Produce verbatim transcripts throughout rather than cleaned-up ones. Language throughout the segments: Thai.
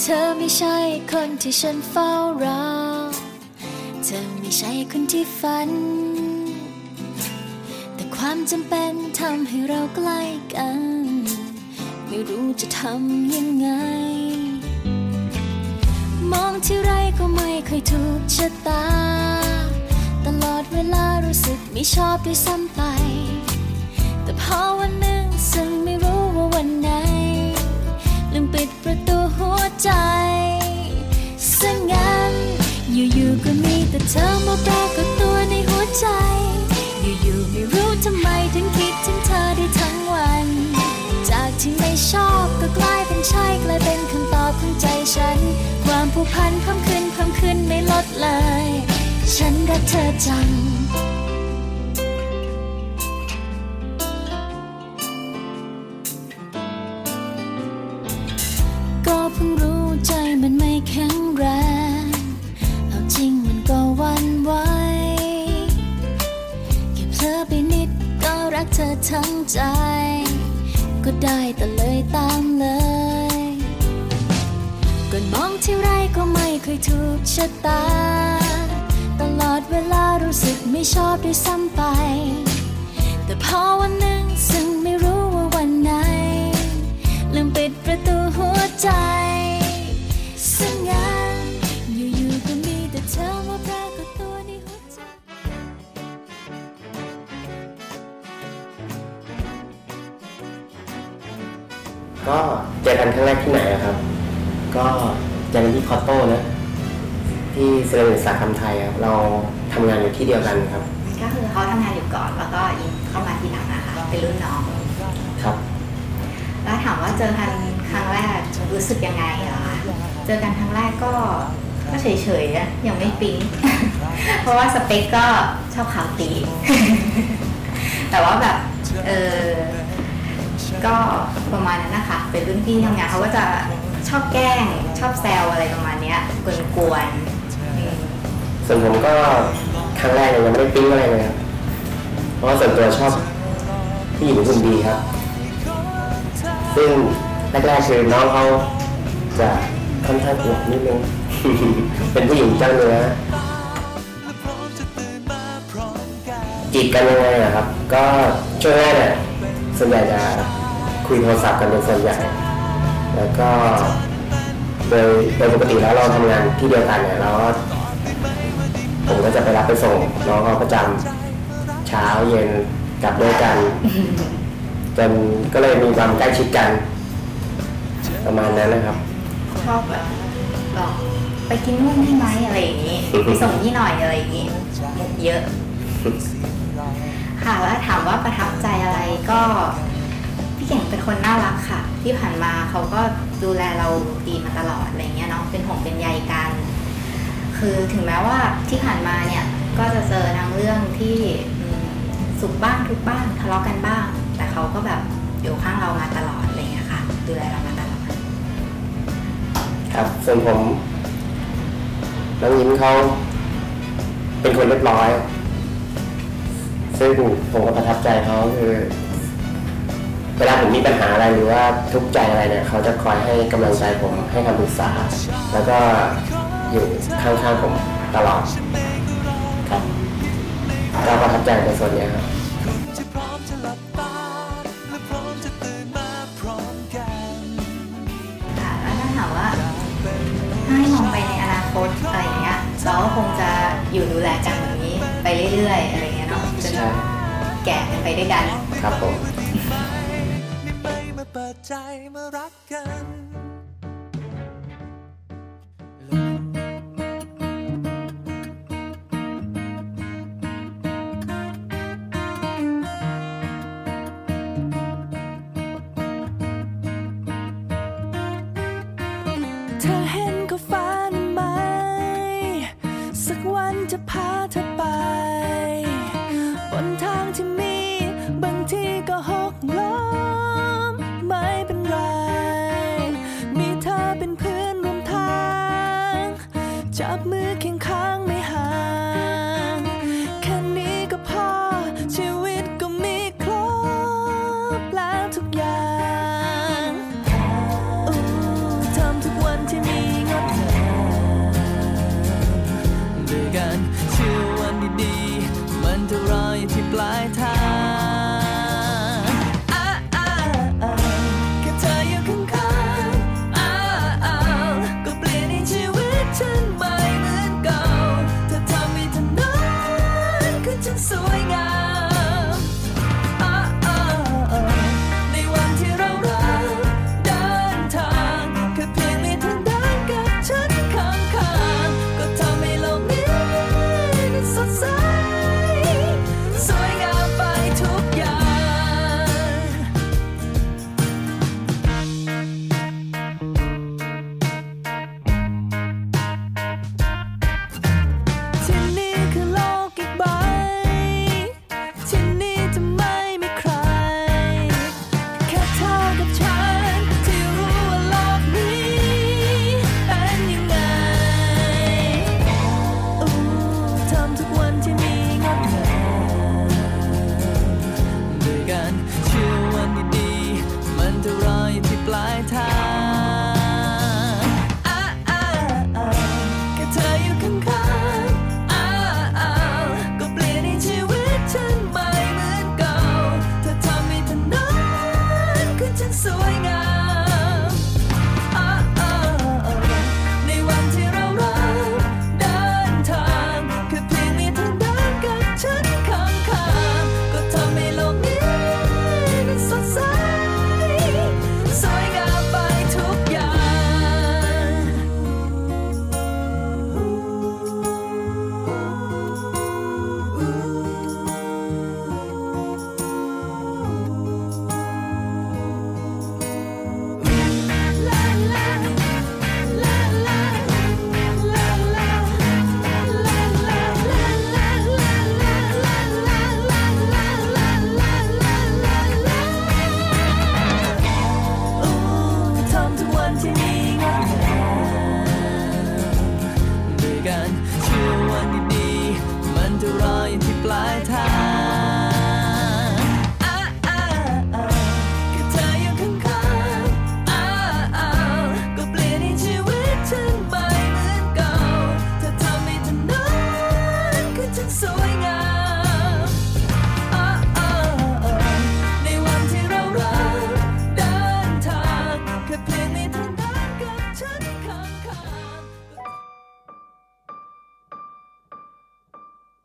ธอไม่ใช่คนที่ฉันเฝ้ารอเธอไม่ใช่คนที่ฝันแต่ความจำเป็นทำให้เราใกล้กันไม่รู้จะทำยังไงมองที่ไรก็ไม่เคยถูกชะตาตลอดเวลารู้สึกไม่ชอบด้วยซ้ำไปแต่พอวันหนึ่งซึ่งไม่รู้ว่าวันไหนลืมปิดประตูหัวใจซะงั้นอยู่ๆก็มีแต่เธอมาปรากฏตัวในหัวใจอยู่ๆไม่รู้ทำไมถึงคิดถึงเธอได้ทั้งวันจากที่ไม่ชอบก็กลายเป็นใช่กลายเป็นคำตอบของใจฉันความผูกพันเพิ่มขึ้นเพิ่มขึ้นไม่ลดเลยฉันรักเธอจังก็เพิ่งรู้ใจมันไม่แข็งแรงเอาจริงมันก็หวั่นไหวแค่เผลอไปนิดก็รักเธอทั้งใจก็ได้แต่เลยตามเลยก่อนมองที่ไรก็ไม่เคยถูกชะตาตลอดเวลารู้สึกไม่ชอบด้วยซ้ำไปแต่พอวันหนึ่งซึ่งไม่รู้ว่าวันไหนลืมปิดประตูหัวใจซะงั้นอยู่ๆก็มีแต่เธอมาปรากฏตัวในหัวใจก็เจอกันครั้งแรกที่ไหนครับก็เจอกันที่คอตโต้นะที่เซเลนสาขาไทยครับเราทำงานอยู่ที่เดียวกันครับก็คือเขาทำงานอยู่ก่อนแล้วก็อินเข้ามาทีหลังนะคะเป็นรุ่นน้องครับแล้วถามว่าเจอกันครั้งแรกรู้สึกยังไงเหรอคะเจอกันครั้งแรกก็ก็เฉยๆนะยังไม่ปิ๊ง เพราะว่าสเปคก็ชอบขาวตี แต่ว่าแบบเออก็ประมาณนั้นนะคะเป็นรุ่นพี่ทำงานเขาก็จะชอบแกล้งชอบแซวอะไรประมาณนี้กวนๆส่วนผมก็ครั้งแรกเลยยังไม่ได้ปิ๊งอะไรเลยครับเพราะว่าส่วนตัวชอบผู้หญิงหุ่นดีครับซึ่งแรกๆคือน้องเขาจะค่อนข้างอวบนิดนึง เป็นผู้หญิงเจ้าเนื้อจีบกันยังไงอะครับก็ช่วงแรกเนี่ยส่วนใหญ่จะคุยโทรศัพท์กันเป็นส่วนใหญ่แล้วก็โดยโดยปกติแล้วเราทำงานที่เดียวกันเนี่ยเราก็ผมก็จะไปรับไปส่งน้องเขาประจำเช้าเย็นกลับด้วยกันจนก็เลยมีความใกล้ชิดกันประมาณนั้นนะครับชอบแบบบอกไปกินนู่นที่ไหมอะไรอย่างนี้ไปส่งที่หน่อยอะไรอย่างนี้มุกเยอะค่ะแล้วถามว่าประทับใจอะไรก็พี่เก่งเป็นคนน่ารักค่ะที่ผ่านมาเขาก็ดูแลเราดีมาตลอดอะไรเงี้ยเนาะเป็นห่วงเป็นใยกันคือถึงแม้ว่าที่ผ่านมาเนี่ยก็จะเจอทั้งเรื่องที่สุขบ้างทุกบ้างทะเลาะกันบ้างแต่เขาก็แบบอยู่ข้างเรามาตลอดอะไรเงี้ยค่ะดูแลเรามาตลอดครับส่วนผมน้องยิ้มเขาเป็นคนเรียบร้อยซึ่งผมก็ประทับใจเขาคือเวลาผมมีปัญหาอะไรหรือว่าทุกข์ใจอะไรเนี่ยเขาจะคอยให้กำลังใจผมให้คำปรึกษาแล้วก็อยู่ข้างๆผมตลอดครับก็ประทับใจในส่วนนี้ครับค่ะแล้วถ้าถามว่าให้มองไปในอนาคตอะไรอย่างเงี้ยเราก็คงจะอยู่ดูแลกันแบบนี้ไปเรื่อยๆอะไรเงี้ยเนาะจนแก่กันไปด้วยกันครับผมเปิดใจมารักกันเธอเห็นก็ฝันไหมสักวันจะพาเธอไปบนทางที่มีบางทีก็หกล้มไม่เป็นไรมีเธอเป็นเพื่อนร่วมทางจับมือเคียงข้างไม่ห่างแค่นี้ก็พอชีวิตก็มีครบแล้วทุกอย่างทำทุกวันที่มี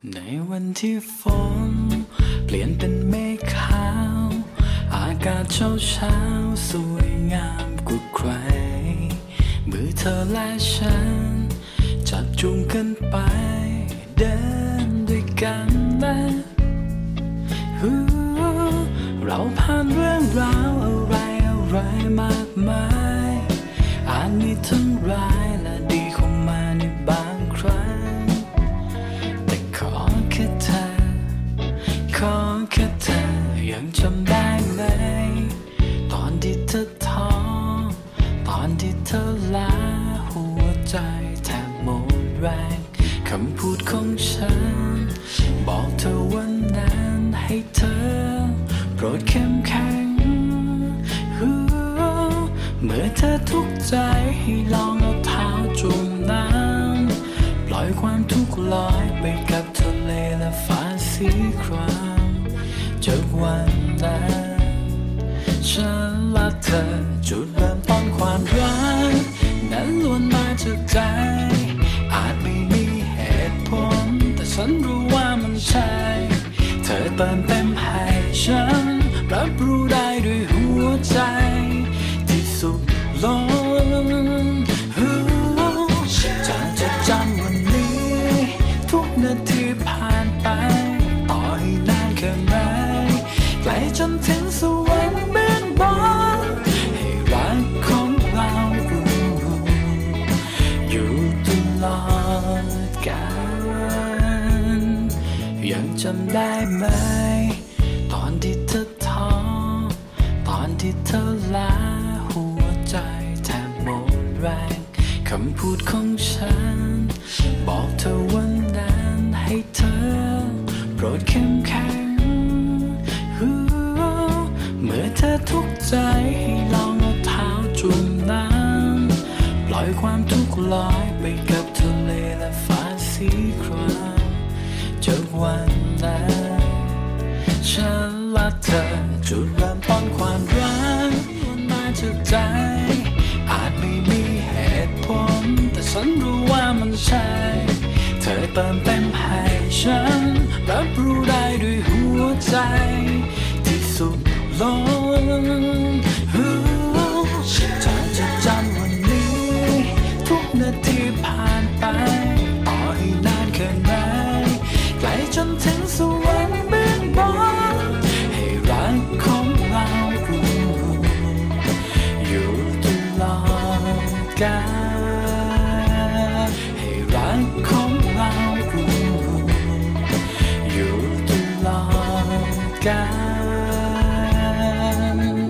ในวันที่ฝนเปลี่ยนเป็นเมฆขาวอากาศเช้าเช้าสวยงามกว่าใครมือเธอและฉันจับจูงกันไปเดินด้วยกันนะเราผ่านเรื่องราวอะไรอะไรมากมายอาจมีทั้งร้ายและดีเข้ามาในบางครั้งแต่ขอแค่เธอขอแค่เธอยังจำได้ไหมตอนที่เธอท้อตอนที่เธอล้าหัวใจแทบหมดแรงคำพูดของฉันบอกเธอวันนั้นให้เธอโปรดเข้มแข็งเมื่อเธอทุกข์ใจให้ลองเอาเท้าจุ่มน้ำปล่อยความทุกข์ลอยไปกับทะเลและฟ้าสีครามจากวันนั้นฉันและเธอจุดเริ่มต้นความรักนั้นล้วนมาจากใจอาจไม่มีเหตุผลแต่ฉันรู้ว่ามันใช่เธอเติมเต็มให้ฉันรับรู้ได้ด้วยหัวใจที่สุขล้นจะจดจำวันนี้ทุกนาทีผ่านไปต่อให้นานแค่ไหนไกลจนถึงสวรรค์เบื้องบนให้รักของเราอยู่ตลอดกาลยังจำได้ไหมตอนที่เธอท้อตอนที่เธอล้าหัวใจแทบหมดแรงคำพูดของฉันบอกเธอวันนั้นให้เธอโปรดเข้มแข็งเมื่อเธอทุกข์ใจให้ลองเอาเท้าจุ่มน้ำปล่อยความทุกข์ลอยไปกับทะเลและฟ้าสีครามจากวันนั้นฉันและเธอจุดเริ่มต้นความรักมันมาจากใจอาจไม่มีเหตุผลแต่ฉันรู้ว่ามันใช่เธอเติมเต็มให้ฉันรับรู้ได้ด้วยหัวใจที่สุขล้นจะจดจำวันนี้ทุกนาทีผ่านไปต่อให้นานแค่ไหนไกลจนถึงสวรรค์เบื้องบนให้รักของเราอยู่ตลอดกาลให้รักของเราอยู่ตลอดกาล